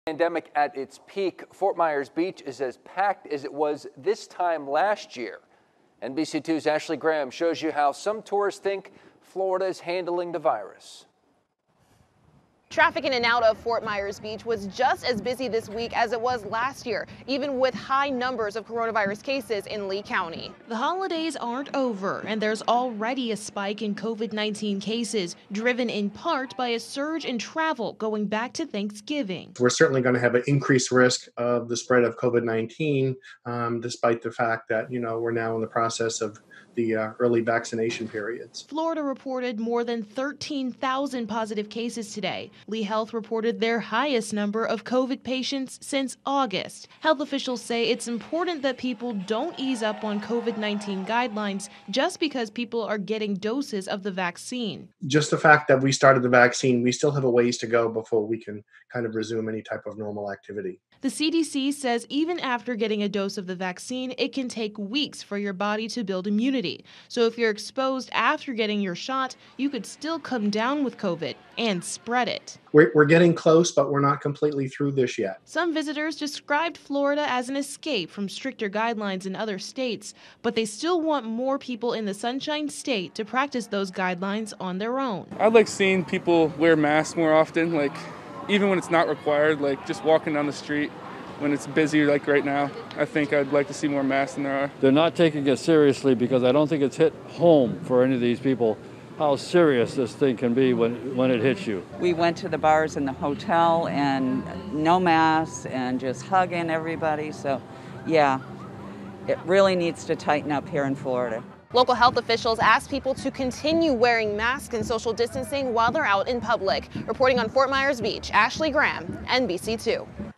Pandemic at its peak, Fort Myers Beach is as packed as it was this time last year. NBC2's Ashley Graham shows you how some tourists think Florida is handling the virus. Traffic in and out of Fort Myers Beach was just as busy this week as it was last year, even with high numbers of coronavirus cases in Lee County. The holidays aren't over, and there's already a spike in COVID-19 cases, driven in part by a surge in travel going back to Thanksgiving. We're certainly going to have an increased risk of the spread of COVID-19, despite the fact that, we're now in the process of the early vaccination periods. Florida reported more than 13,000 positive cases today. Lee Health reported their highest number of COVID patients since August. Health officials say it's important that people don't ease up on COVID-19 guidelines just because people are getting doses of the vaccine. Just the fact that we started the vaccine, we still have a ways to go before we can kind of resume any type of normal activity. The CDC says even after getting a dose of the vaccine, it can take weeks for your body to build immunity. So if you're exposed after getting your shot, you could still come down with COVID and spread it. We're getting close, but we're not completely through this yet. Some visitors described Florida as an escape from stricter guidelines in other states, but they still want more people in the Sunshine State to practice those guidelines on their own. I like seeing people wear masks more often, even when it's not required, just walking down the street when it's busy like right now. I think I'd like to see more masks than there are. They're not taking it seriously because I don't think it's hit home for any of these people how serious this thing can be when it hits you. We went to the bars in the hotel and no masks and just hugging everybody. So, yeah, it really needs to tighten up here in Florida. Local health officials asked people to continue wearing masks and social distancing while they're out in public. Reporting on Fort Myers Beach, Ashley Graham, NBC2.